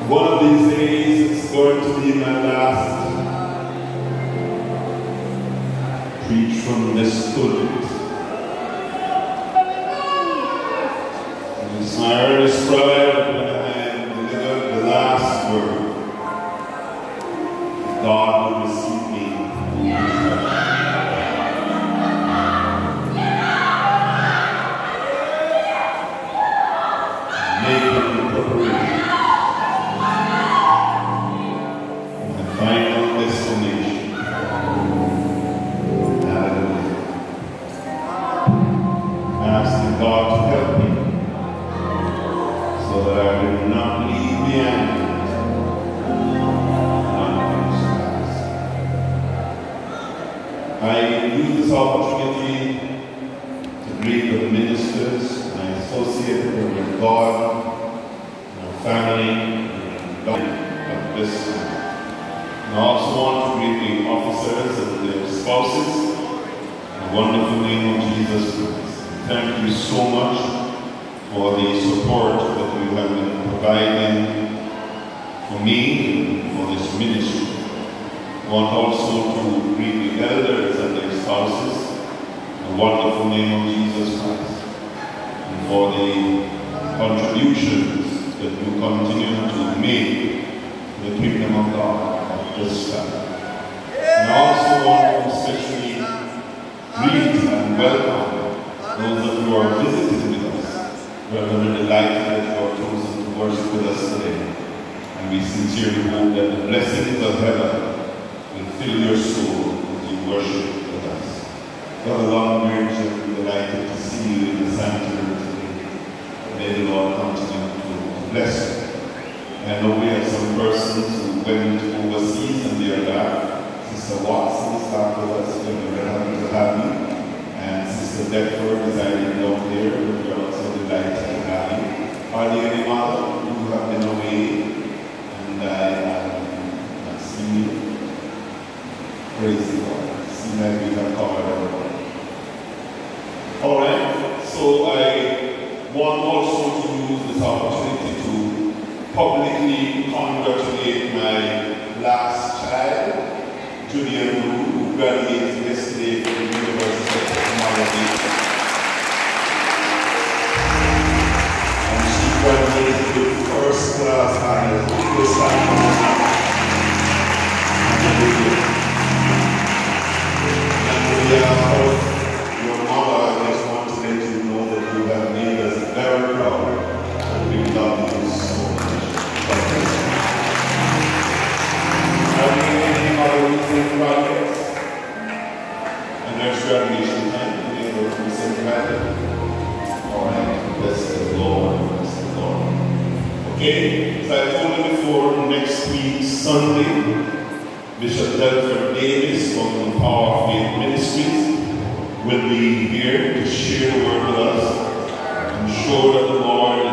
One of these days it's going to be my last preach from this pulpit. It's my earnest prayer that when I deliver the last word, God will receive me. Making preparation. My final destination. Hallelujah. I'm asking God to help me so that I will not leave behind unfinished task. I use this opportunity to greet the ministers, my associates, with God, my family, and God of this time. I also want to greet the officers and their spouses in the wonderful name of Jesus Christ. Thank you so much for the support that you have been providing for me and for this ministry. I want also to greet the elders and their spouses in the wonderful name of Jesus Christ, and for the contributions that you continue to make to the kingdom of God at this time. And I also want to especially greet and welcome those of you who are visiting with us. We are very delighted that you are chosen to worship with us today. And we sincerely hope that the blessings of heaven will fill your soul as you worship with us. Brother Longbridge, I'm delighted to see you in the sanctuary today. May the Lord continue to bless you. I know we have some persons who went overseas and they are back. Sister Watson is back with us. We're very happy to have you. And Sister Deckford is hiding down there. We're also delighted to have you. Are there any other who have been away and I have not seen you? Praise the Lord. Seems like we have covered everyone. Alright, so I want also to use this opportunity to publicly congratulate my last child, Julian Wu, who graduated yesterday from the University of Technology. And she graduated with first class honors this time. And we are your mother, I just want to let you know that you have made us very proud and we love you so much. Are there any other recent projects? And there's graduation time, any other recent project? Alright, bless the Lord, bless the Lord. Okay, as I told you before, next week, Sunday, Bishop Delford Davis from the Power of Faith Ministries will be here to share the word with us. I'm sure that the Lord